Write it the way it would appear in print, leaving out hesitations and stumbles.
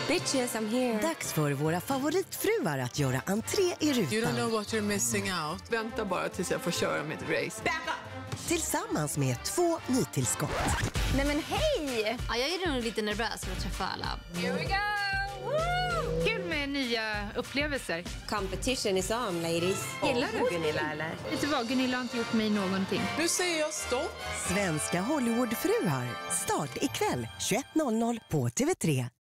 Bitches, I'm here. Dags för våra favoritfruar att göra entré i rutan. You don't know what you're missing out. Vänta bara tills jag får köra mitt race. Back up! Tillsammans med 2 nytillskott. Nej men hej! Ja, jag är nog lite nervös för att träffa alla. Here we go! Woo! Kul med nya upplevelser. Competition is on, ladies. Gillar du Gunilla eller? Vet du vad, Gunilla har inte gjort mig någonting. Nu säger jag stopp. Svenska Hollywoodfruar. Start ikväll 21:00 på TV3.